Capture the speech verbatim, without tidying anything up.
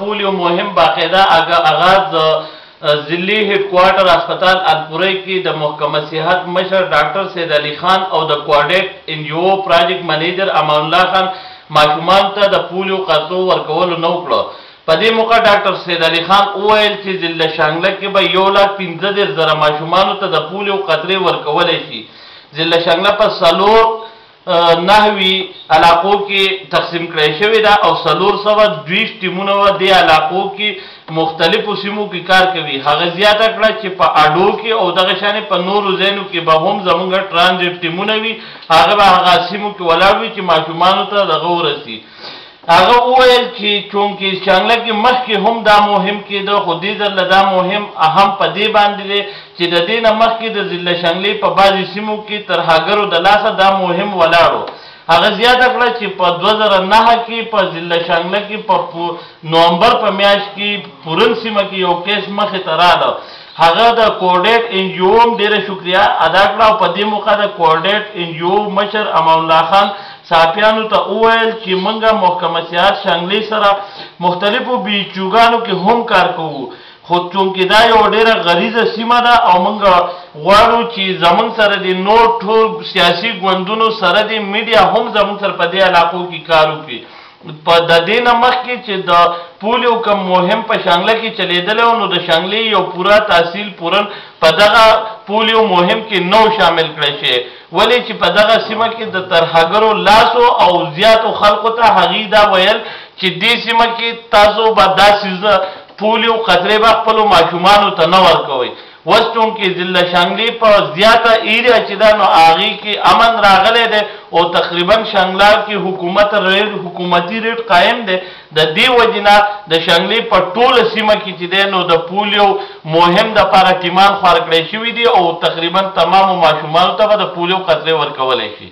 پولیو مهم باقاعده آغاز ضلعي هډ کوارټر هسپتال الپورۍ کې د محکمه صحت مشر ډاکټر سید علي خان او د کوارډیټ ان جی او پراجیکټ منیجر امان الله خان ماشومان ته د پولیو قطرو ورکولو نه وکړه. په دې موقع ډاکټر سید علي خان وویل چې ضلع شانګله کې به یو لاک پنځه دېرش زره ماشومانو ته د پولیو قطرې ورکولی شي. ضلع شانګله په څلور نحوي علاقو کې تقسیم کړی شوې ده او څلور سوه دویشت ټیمونه به دې علاقو کې مختلفو سیمو کې کار کوي. هغه زیاته کړه چې په اډو کې او دغه شانې په نورو ځایونو کې به هم زموږ ټرانزیټ ټیمونه وي، هغه به هغه سیمو کې ولاړ وي چې ماشومانو ته دغه ورسي. هغه وویل چې چونکې شانګله کې مخکې هم دا مهم کېده، خو دې ځله دا مهم اهم په دې باندې دی چې د دې نه مخکې د ضلع شانګلې په بعضې سیمو کې ترهګرو د لاسه دا مهم ولاړو. هغه زیاته کړه چې په دوه زره نهه کې په ضلع شانګله کې په نومبر په میاشت کې پورن سیمه کې یو کیس مخې ته راغله. هغه د کوارډیټ ان جی او هم ډېره شکریه ادا کړه او په دې موقع د کوارډیټ ان جی او مشر امان الله خان صحافیانو ته وویل چې موږ محکمه صحت شانګلې سره مختلفو بیچوګانو کې هم کار کوو، خو چونکې دا یو ډېره غریزه سیمه ده او موږ غواړو چې زموږ سره د نور ټول سیاسي ګوندونو سره د میډیا هم زموږ سره په دې علاقو کې کار وکړي. په د دې نه مخکې چې د پولیو کوم مهم په شانګله کې چلیدلی و، نو د شانګلې یو پوره تحصیل پورن په دغه پولیو مهم کې نو شامل کړی شي، ولې چې په دغه سیمه کې د ترهګرو لاسو او زیاتو خلکو ته هغوی دا ویل چې دې سیمه کې تاسو به دا څیزونه پولیو قطرې به خپلو ماشومانو ته نه ورکوئ. اوس چونکې ضلع شانګلې په زیاته ایریا چې ده نو هغې کې امن راغلی دی او تقریبا شانګله کې حکومت ریټ حکومتي ریټ قایم دی. د دې وجې نه د شانګلې په ټوله سیمه کې چې دی نو د پولیو مهم دپاره ټیمان خوار کړی شوي دي او تقریبا تمامو ماشومانو ته به د پولیو قطرې ورکولی شي.